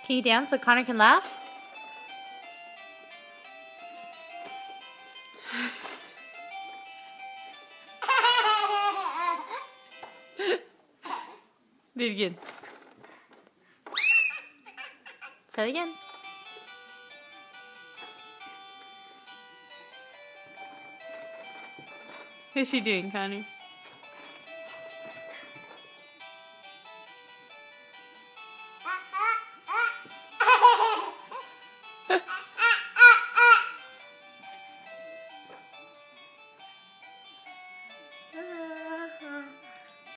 Can you dance so Connor can laugh? Do it again. Try it again. What's she doing, Connor?